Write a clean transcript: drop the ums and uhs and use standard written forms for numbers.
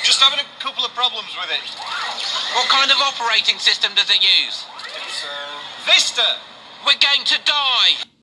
I'm just having a couple of problems with it. What kind of operating system does it use? It's, Vista! We're going to die!